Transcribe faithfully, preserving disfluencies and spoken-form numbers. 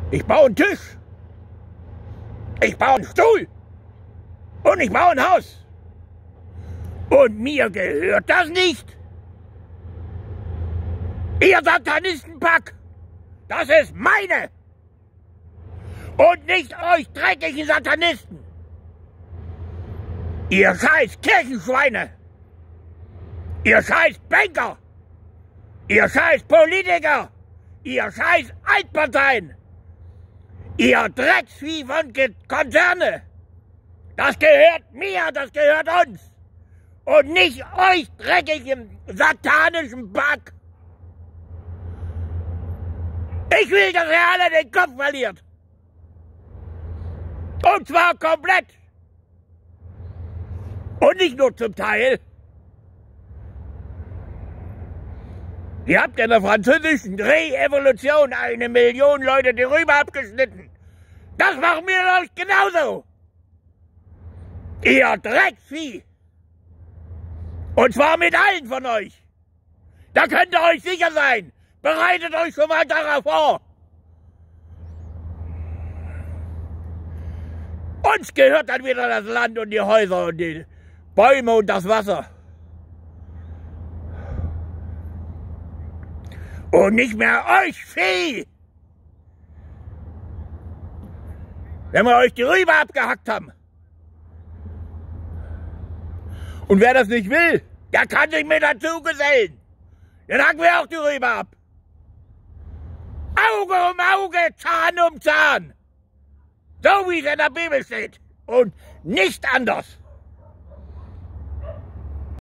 Ich baue einen Tisch. Ich baue einen Stuhl. Und ich baue ein Haus. Und mir gehört das nicht. Ihr Satanistenpack, das ist meine. Und nicht euch dreckigen Satanisten. Ihr scheiß Kirchenschweine. Ihr scheiß Banker. Ihr scheiß Politiker. Ihr scheiß Altparteien. Ihr Drecksvieh von Konzerne. Das gehört mir, das gehört uns. Und nicht euch dreckigen satanischen Pack. Ich will, dass ihr alle den Kopf verliert. Und zwar komplett. Und nicht nur zum Teil. Ihr habt in der französischen Revolution eine Million Leute die Rübe abgeschnitten. Das machen wir euch genauso. Ihr Drecksvieh. Und zwar mit allen von euch. Da könnt ihr euch sicher sein. Bereitet euch schon mal darauf vor. Uns gehört dann wieder das Land und die Häuser und die Bäume und das Wasser. Und nicht mehr euch Vieh. Wenn wir euch die Rübe abgehackt haben. Und wer das nicht will, der kann sich mit dazu gesellen. Dann hacken wir auch die Rübe ab. Auge um Auge, Zahn um Zahn. So wie es in der Bibel steht. Und nicht anders.